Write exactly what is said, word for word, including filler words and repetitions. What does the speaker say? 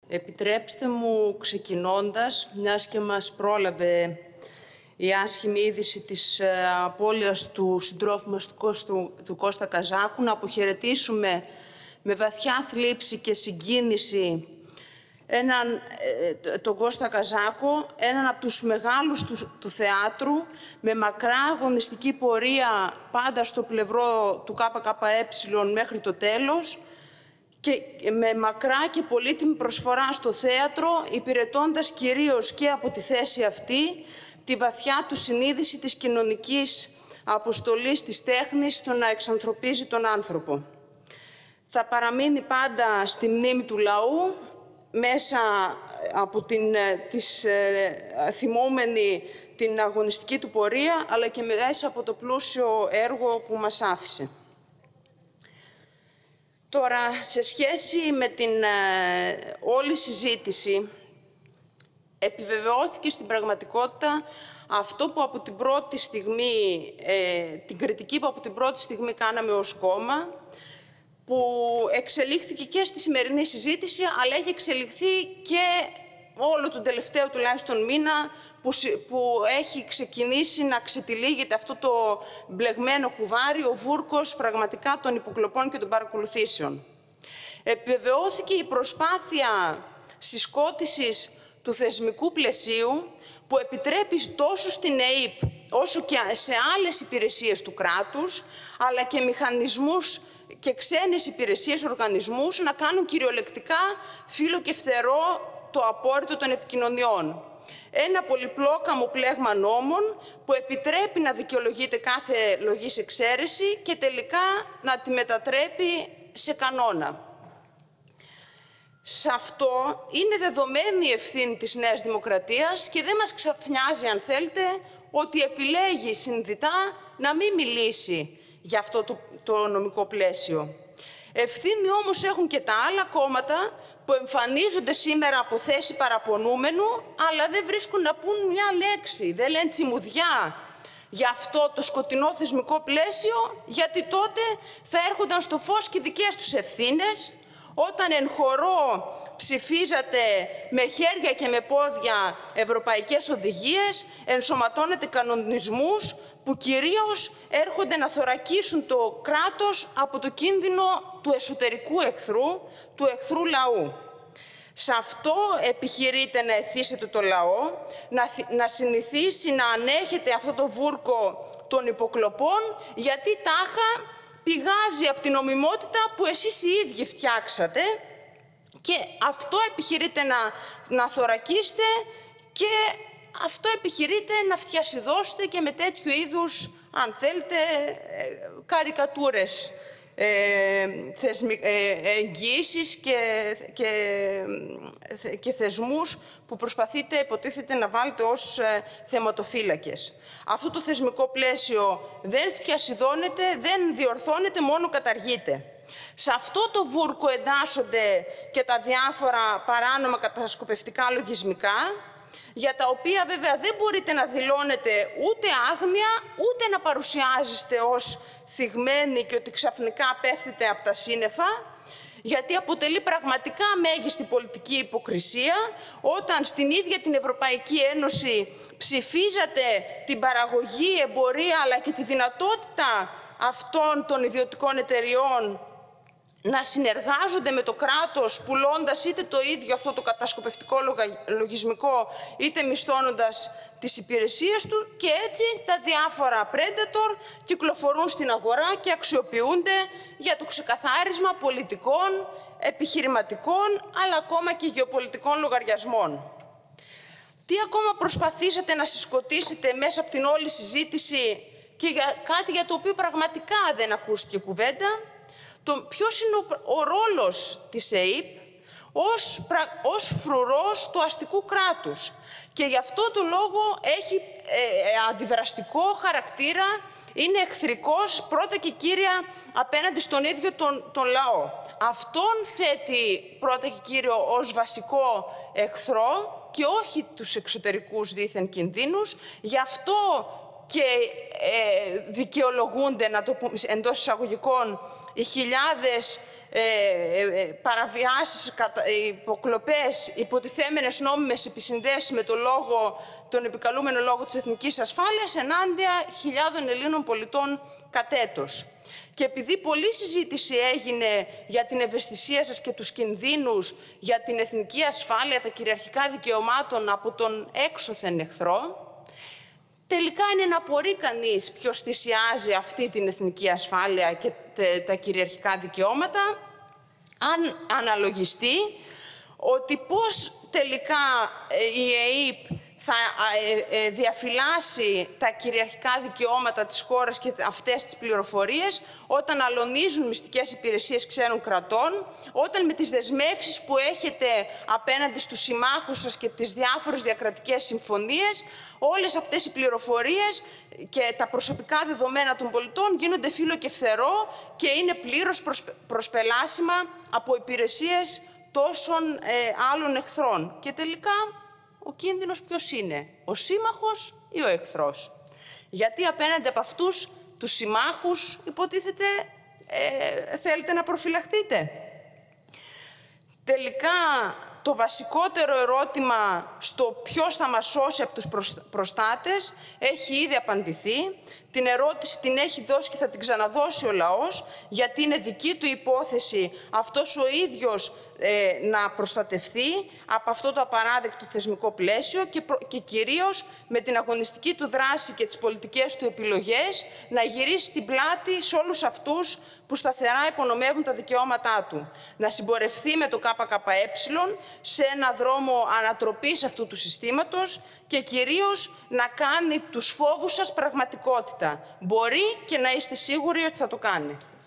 Επιτρέψτε μου, ξεκινώντας, μιας και μας πρόλαβε η άσχημη είδηση της ε, απώλειας του συντρόφου μας, του, Κώστου, του Κώστα Καζάκου, να αποχαιρετήσουμε με βαθιά θλίψη και συγκίνηση έναν, ε, τον Κώστα Καζάκο, έναν από τους μεγάλους του, του θεάτρου, με μακρά αγωνιστική πορεία πάντα στο πλευρό του ΚΚΕ μέχρι το τέλος, και με μακρά και πολύτιμη προσφορά στο θέατρο, υπηρετώντας κυρίως και από τη θέση αυτή τη βαθιά του συνείδηση της κοινωνικής αποστολής της τέχνης στο να εξανθρωπίζει τον άνθρωπο. Θα παραμείνει πάντα στη μνήμη του λαού, μέσα από την της, ε, θυμόμενη την αγωνιστική του πορεία, αλλά και μέσα από το πλούσιο έργο που μας άφησε. Τώρα, σε σχέση με την ε, όλη συζήτηση, επιβεβαιώθηκε στην πραγματικότητα αυτό που από την πρώτη στιγμή, ε, την κριτική που από την πρώτη στιγμή κάναμε ως κόμμα, που εξελίχθηκε και στη σημερινή συζήτηση, αλλά έχει εξελιχθεί και όλο τον τελευταίο τουλάχιστον μήνα, που, που έχει ξεκινήσει να ξετυλίγεται αυτό το μπλεγμένο κουβάρι, ο βούρκος πραγματικά των υποκλοπών και των παρακολουθήσεων. Επιβεβαιώθηκε η προσπάθεια συσκότησης του θεσμικού πλαισίου, που επιτρέπει τόσο στην ΕΕΠ όσο και σε άλλες υπηρεσίες του κράτους, αλλά και μηχανισμούς και ξένες υπηρεσίες, οργανισμούς, να κάνουν κυριολεκτικά φύλλο και φτερό το απόρριτο των επικοινωνιών. Ένα πολυπλόκαμο πλέγμα νόμων που επιτρέπει να δικαιολογείται κάθε λογής εξαίρεση και τελικά να τη μετατρέπει σε κανόνα. Σε αυτό είναι δεδομένη η ευθύνη της Νέας Δημοκρατίας και δεν μας ξαφνιάζει, αν θέλετε, ότι επιλέγει συνειδητά να μην μιλήσει για αυτό το, το νομικό πλαίσιο. Ευθύνη όμως έχουν και τα άλλα κόμματα που εμφανίζονται σήμερα από θέση παραπονούμενου, αλλά δεν βρίσκουν να πούν μια λέξη, δεν λένε τσιμουδιά για αυτό το σκοτεινό θεσμικό πλαίσιο, γιατί τότε θα έρχονταν στο φως και δικές τους ευθύνες, όταν εν χορό ψηφίζατε με χέρια και με πόδια ευρωπαϊκές οδηγίες, ενσωματώνετε κανονισμούς που κυρίως έρχονται να θωρακίσουν το κράτος από το κίνδυνο του εσωτερικού εχθρού, του εχθρού λαού. Σε αυτό επιχειρείτε να εθίσετε το λαό, να, να συνηθίσει να ανέχεται αυτό το βούρκο των υποκλοπών, γιατί τάχα πηγάζει από την νομιμότητα που εσείς οι ίδιοι φτιάξατε, και αυτό επιχειρείτε να, να θωρακίσετε και αυτό επιχειρείτε να φτιασιδώσετε και με τέτοιου είδους, αν θέλετε, καρικατούρες, ε, θεσμι, ε, εγγύησεις και, και, και θεσμούς που προσπαθείτε, υποτίθεται, να βάλετε ως ε, θεματοφύλακες. Αυτό το θεσμικό πλαίσιο δεν φτιασιδώνεται, δεν διορθώνεται, μόνο καταργείται. Σε αυτό το βούρκο εντάσσονται και τα διάφορα παράνομα κατασκοπευτικά λογισμικά, για τα οποία βέβαια δεν μπορείτε να δηλώνετε ούτε άγνοια, ούτε να παρουσιάζεστε ως θυγμένοι και ότι ξαφνικά πέφτετε από τα σύννεφα, γιατί αποτελεί πραγματικά μέγιστη πολιτική υποκρισία όταν στην ίδια την Ευρωπαϊκή Ένωση ψηφίζατε την παραγωγή, εμπορία, αλλά και τη δυνατότητα αυτών των ιδιωτικών εταιριών να συνεργάζονται με το κράτος, πουλώντας είτε το ίδιο αυτό το κατασκοπευτικό λογισμικό, είτε μισθώνοντας τις υπηρεσίες του, και έτσι τα διάφορα predator κυκλοφορούν στην αγορά και αξιοποιούνται για το ξεκαθάρισμα πολιτικών, επιχειρηματικών, αλλά ακόμα και γεωπολιτικών λογαριασμών. Τι ακόμα προσπαθήσατε να συσκοτήσετε μέσα από την όλη συζήτηση, και για κάτι για το οποίο πραγματικά δεν ακούστηκε κουβέντα? Το ποιος είναι ο, ο ρόλος της ΕΕΠ ως, ως φρουρός του αστικού κράτους. Και γι' αυτό το λόγο έχει ε, ε, αντιδραστικό χαρακτήρα, είναι εχθρικός πρώτα και κύρια απέναντι στον ίδιο τον, τον λαό. Αυτόν θέτει πρώτα και κύριο ως βασικό εχθρό και όχι τους εξωτερικούς δήθεν κινδύνους. Γι' αυτό και ε, δικαιολογούνται, να το πούμε εντός εισαγωγικών, οι χιλιάδες ε, ε, παραβιάσεις, υποκλοπές, υποτιθέμενες νόμιμες επισυνδέσεις με το λόγο, τον επικαλούμενο λόγο της εθνικής ασφάλειας ενάντια χιλιάδων Ελλήνων πολιτών κατ' έτος. Και επειδή πολλή συζήτηση έγινε για την ευαισθησία σας και τους κινδύνους για την εθνική ασφάλεια, τα κυριαρχικά δικαιωμάτων από τον έξωθεν εχθρό, τελικά είναι να απορεί κανείς ποιος θυσιάζει αυτή την εθνική ασφάλεια και τα κυριαρχικά δικαιώματα, αν αναλογιστεί ότι πώς τελικά η ΕΕΠ θα διαφυλάσει τα κυριαρχικά δικαιώματα της χώρας και αυτές τις πληροφορίες όταν αλωνίζουν μυστικές υπηρεσίες ξένων κρατών, όταν με τις δεσμεύσεις που έχετε απέναντι στους συμμάχους σας και τις διάφορες διακρατικές συμφωνίες, όλες αυτές οι πληροφορίες και τα προσωπικά δεδομένα των πολιτών γίνονται φύλλο και φθερό και είναι πλήρως προσπελάσιμα από υπηρεσίες τόσων ε, άλλων εχθρών. Και τελικά ο κίνδυνος ποιος είναι, ο σύμμαχος ή ο εχθρός? Γιατί απέναντι από αυτούς τους συμμάχους υποτίθεται ε, θέλετε να προφυλαχτείτε. Τελικά το βασικότερο ερώτημα στο ποιος θα μας σώσει από τους προστάτες έχει ήδη απαντηθεί. Την ερώτηση την έχει δώσει και θα την ξαναδώσει ο λαός, γιατί είναι δική του υπόθεση αυτός ο ίδιος ε, να προστατευτεί από αυτό το απαράδεκτο θεσμικό πλαίσιο και, προ, και κυρίως με την αγωνιστική του δράση και τις πολιτικές του επιλογές να γυρίσει την πλάτη σε όλους αυτούς που σταθερά υπονομεύουν τα δικαιώματά του. Να συμπορευθεί με το ΚΚΕ σε ένα δρόμο ανατροπής αυτού του συστήματος και κυρίως να κάνει τους φόβους σας πραγματικότητα. Μπορεί και να είστε σίγουροι ότι θα το κάνει.